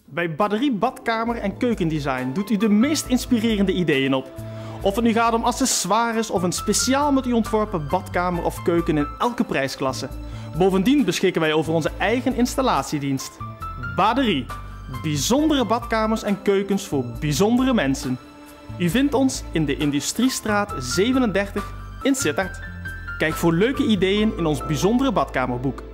Bij Baderie Badkamer en Keukendesign doet u de meest inspirerende ideeën op. Of het nu gaat om accessoires of een speciaal met u ontworpen badkamer of keuken in elke prijsklasse. Bovendien beschikken wij over onze eigen installatiedienst. Baderie. Bijzondere badkamers en keukens voor bijzondere mensen. U vindt ons in de Industriestraat 37 in Sittard. Kijk voor leuke ideeën in ons bijzondere badkamerboek.